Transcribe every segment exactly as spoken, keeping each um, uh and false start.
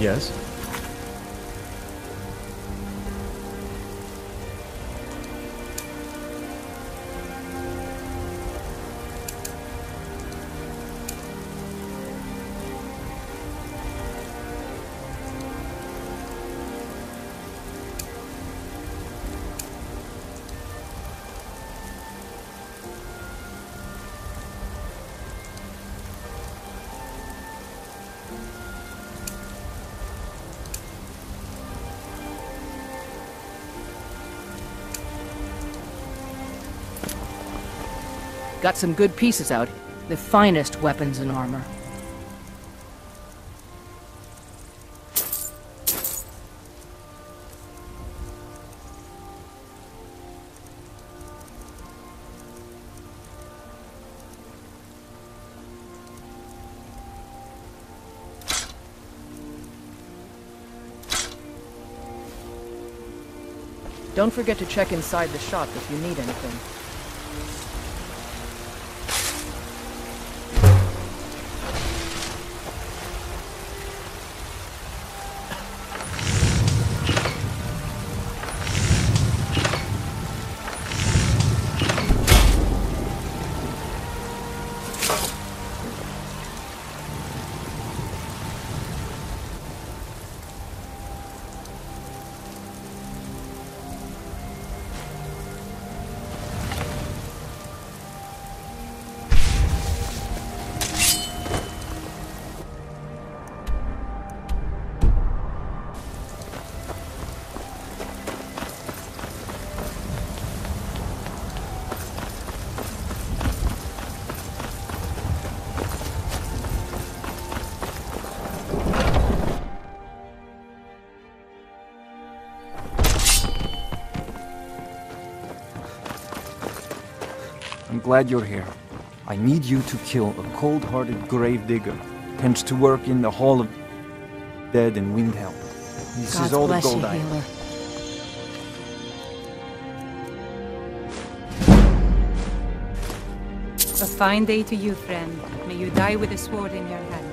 Yes? Got some good pieces out. The finest weapons and armor. Don't forget to check inside the shop if you need anything. I'm glad you're here. I need you to kill a cold-hearted gravedigger. Tends to work in the Hall of Dead in Windhelm. He sees all the bless you, gold I healer. A fine day to you, friend. May you die with a sword in your hands.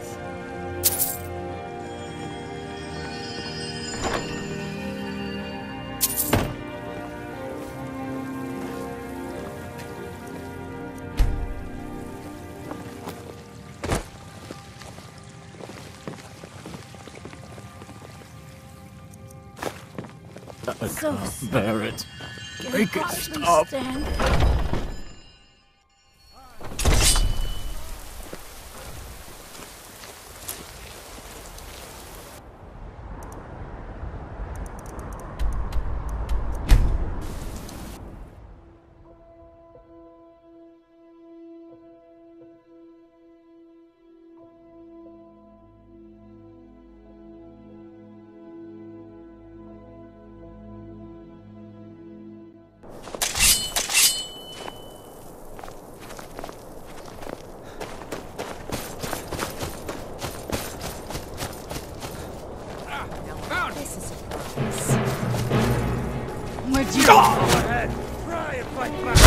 I So can't bear it. Can Make it hardly stop. stand. This is a promise. Where'd you Try and fight back!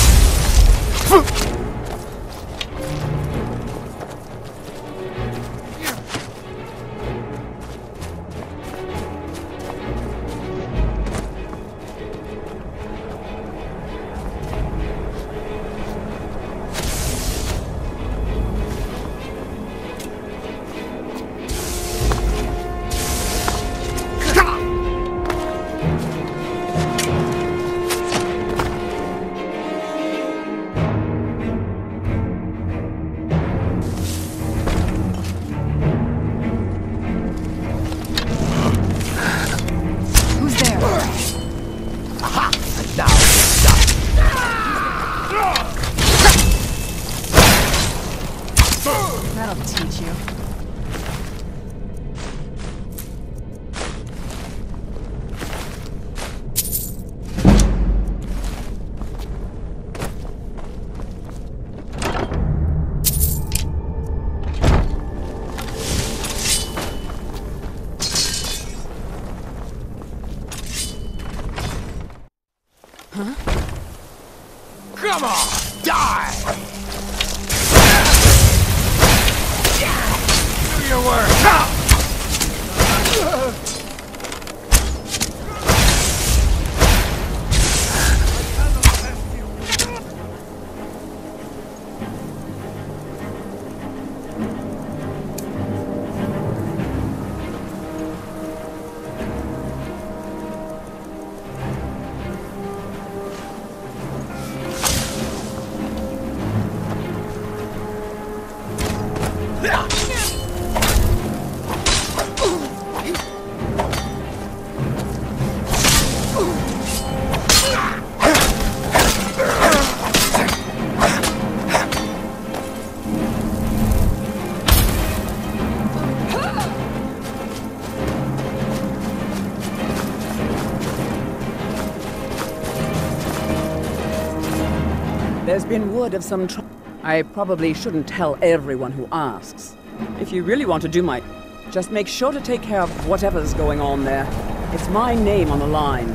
Who's there? Aha! And now it's done! That'll teach you. Come on! Die! Do your work! There's been word of some tr- I probably shouldn't tell everyone who asks. If you really want to do my... Just make sure to take care of whatever's going on there. It's my name on the line.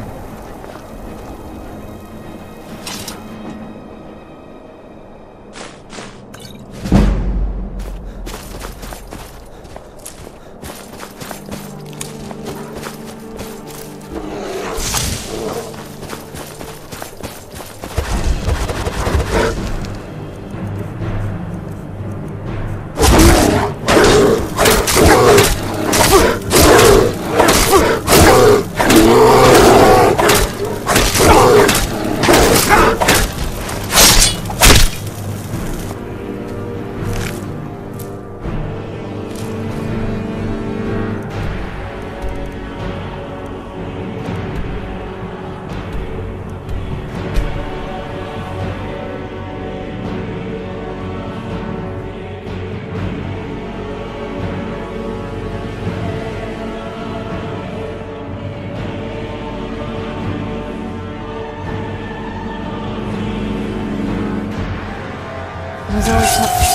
There's always some-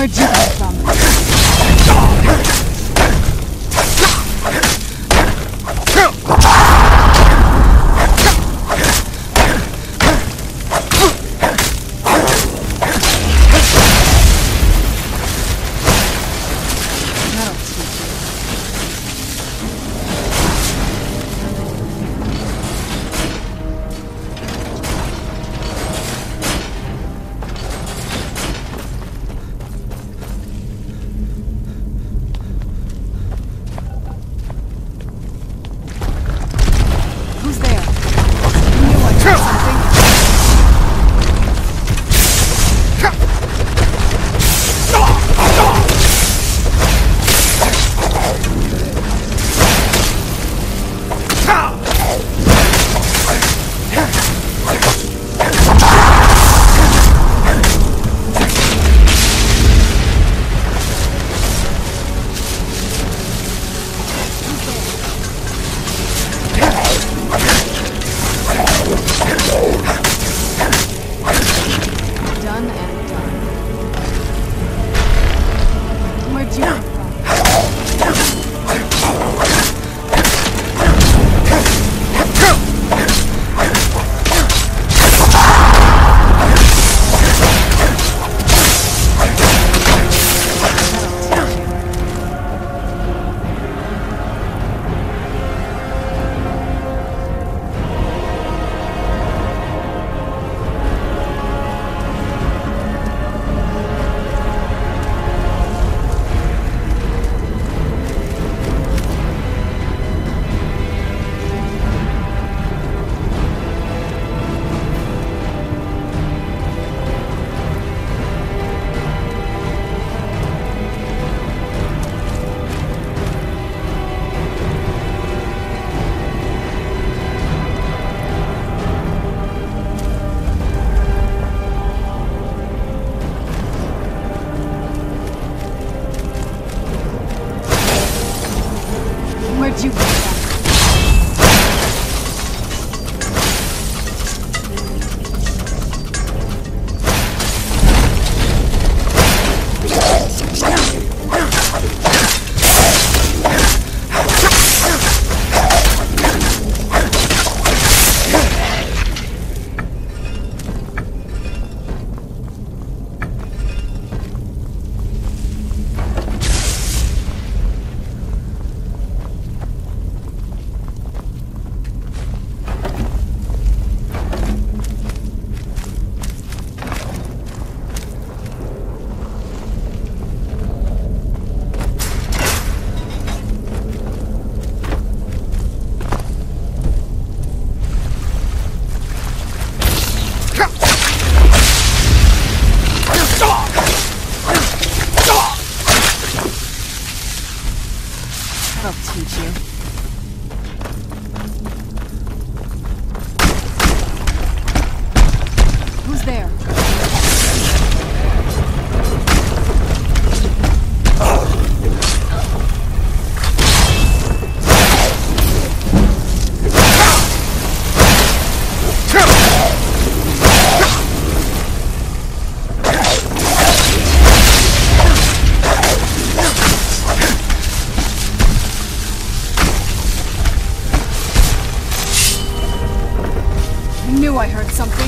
Where'd you come from? Where'd you come from? I'll teach you. Who's there? Knew I heard something.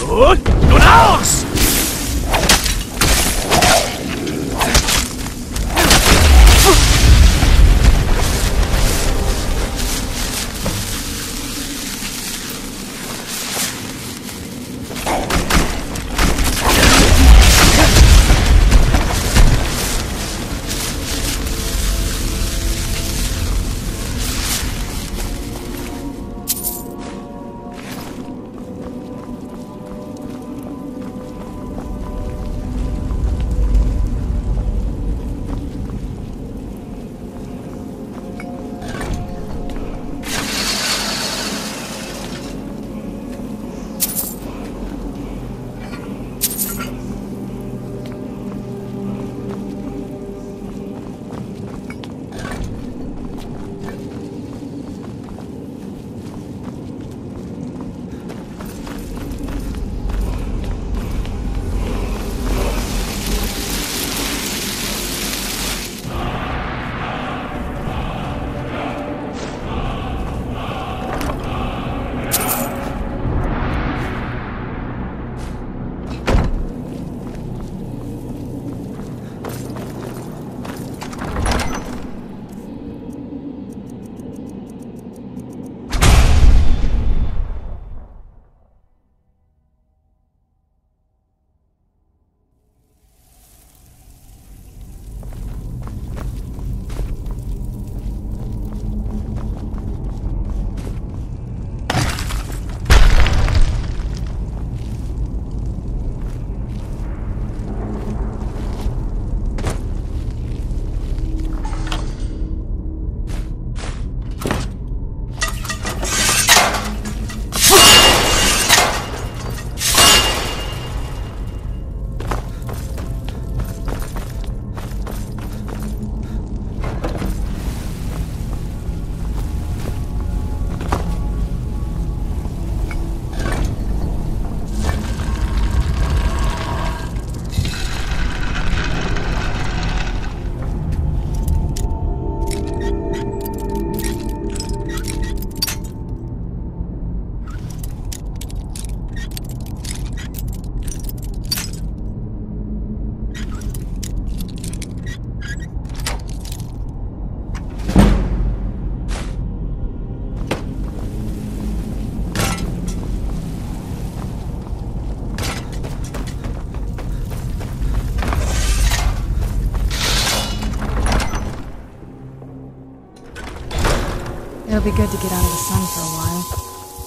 It'll be good to get out of the sun for a while.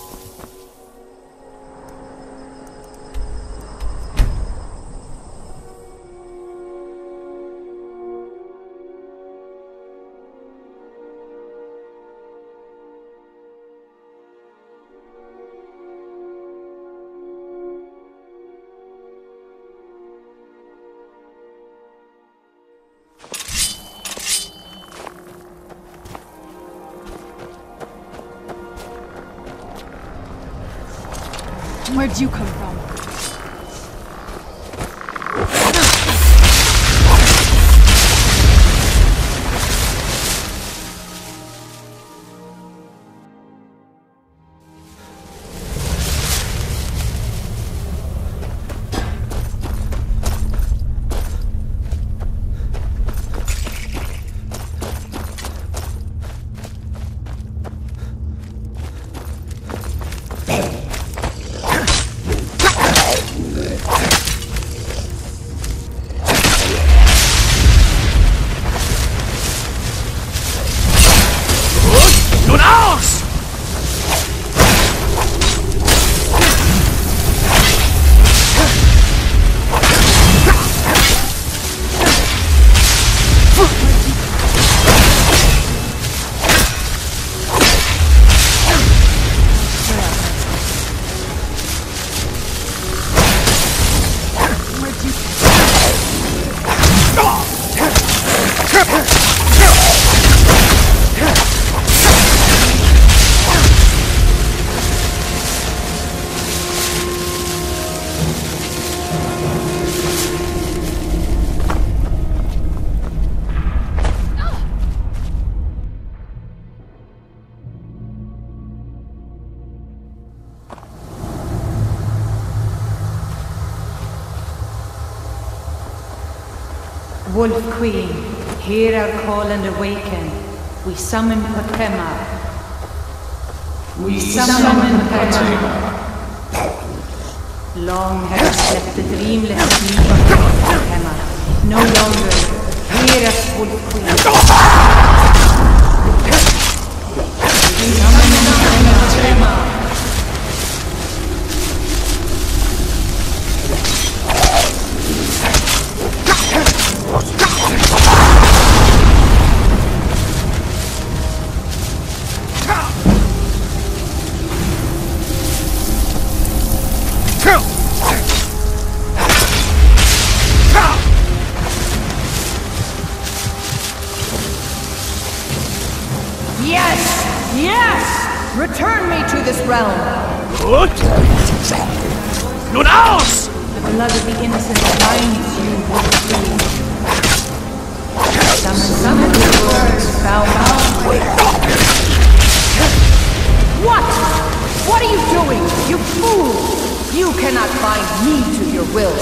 Where'd you come from? Wolf Queen, hear our call and awaken. We summon Potema. We summon Potema. Long have I slept the dreamless sleep of Potema. No longer. Hear us, Wolf Queen. We summon Potema. Yes! Yes! Return me to this realm! Gut! Nun aus! The blood of the innocent binds you, Wolf Queen. Summon, summon the words, bow, bow. What? What are you doing? You fool! You cannot bind me to your will.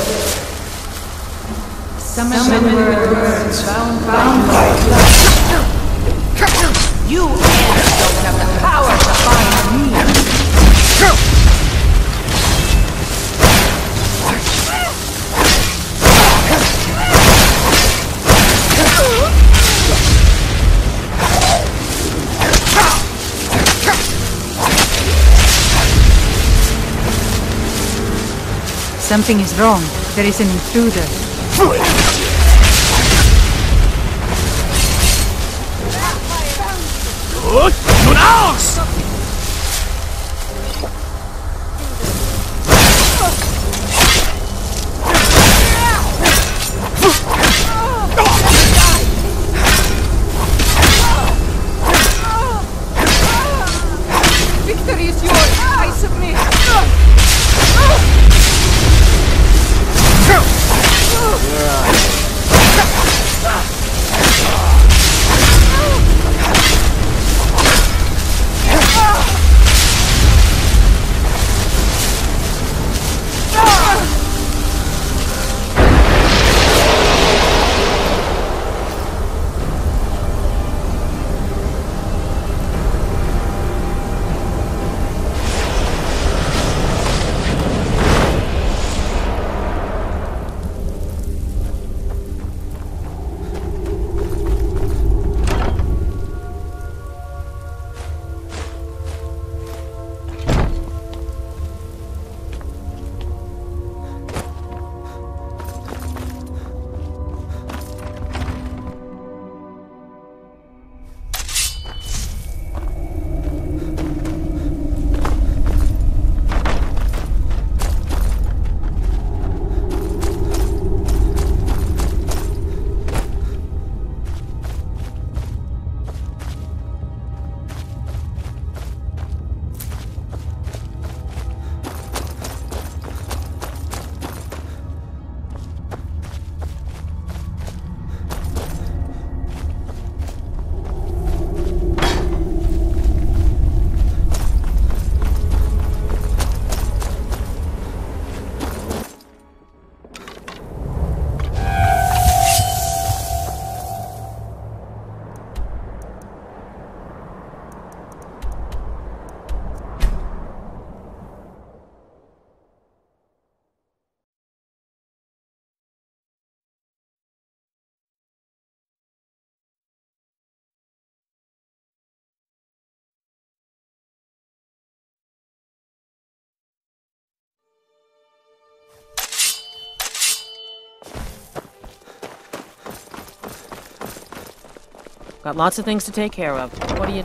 Summon, summon the words, bound, bound. You don't have the power to bind me. Something is wrong. There is an intruder. Gut! Nun aus! Victory is yours. I submit. Got lots of things to take care of. What do you...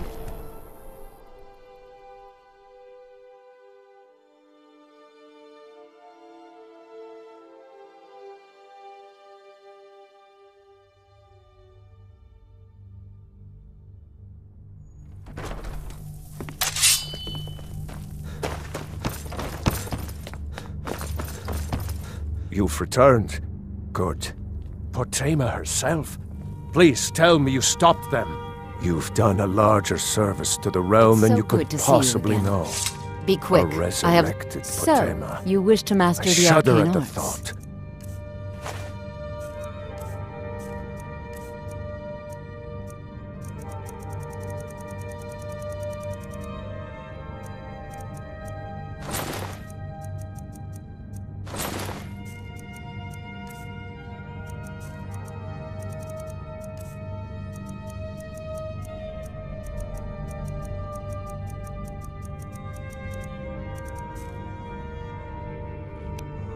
You've returned. Good. Potema herself. Please tell me you stopped them. You've done a larger service to the realm So than you good could to see you possibly again. know. Be quick. A I have. resurrected So, Potema. you wish to master I the shudder arcane at the arts. thought.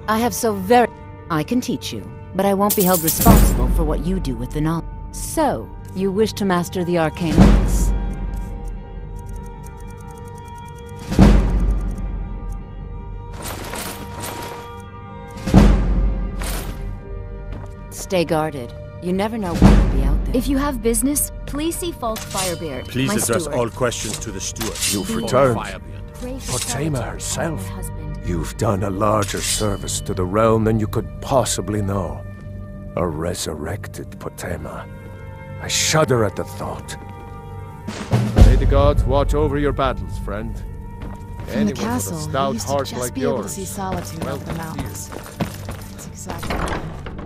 I have so very... I can teach you, but I won't be held responsible for what you do with the knowledge. So, you wish to master the arcane arts? Stay guarded. You never know what could be out there. If you have business, please see Falk Firebeard, Please my address steward. all questions to the steward. You've Falk returned. Firebeard. Pray for Potema Salvatore, herself. my husband. You've done a larger service to the realm than you could possibly know. A resurrected Potema. I shudder at the thought. May the gods watch over your battles, friend. From Anyone the castle, with a we stout used to heart just like be able to yours. see solitude Well, over the mountains. That's exactly right.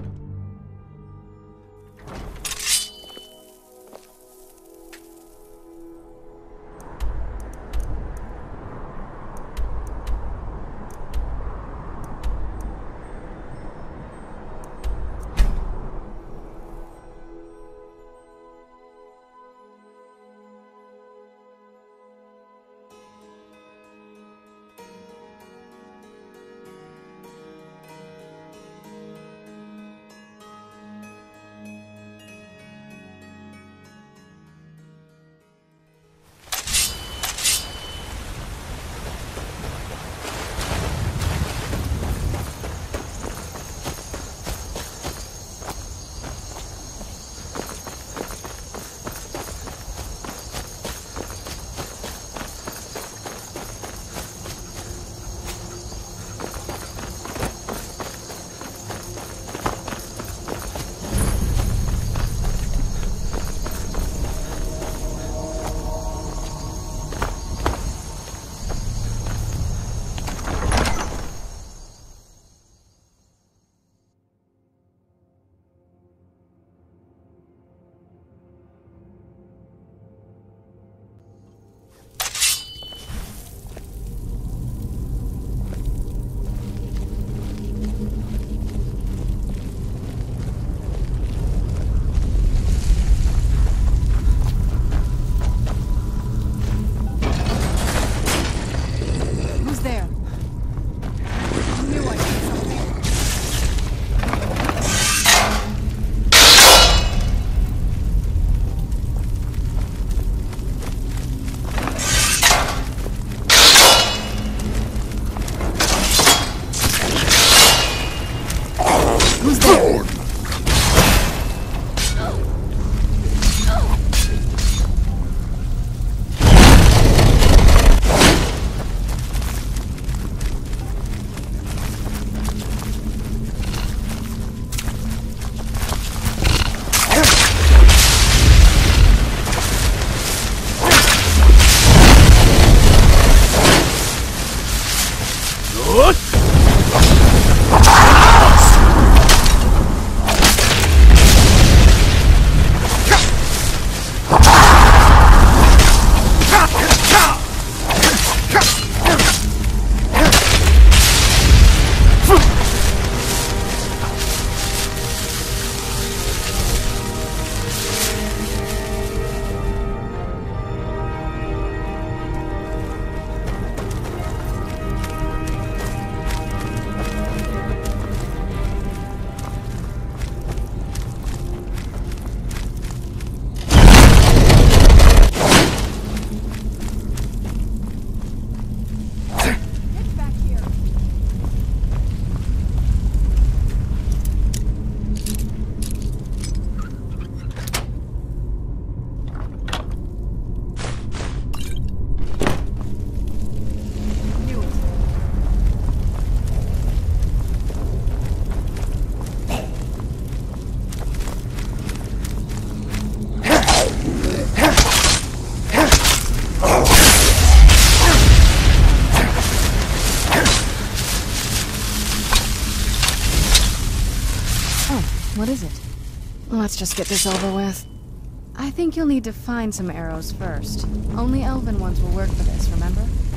What is it? Let's just get this over with. I think you'll need to find some arrows first. Only elven ones will work for this, remember?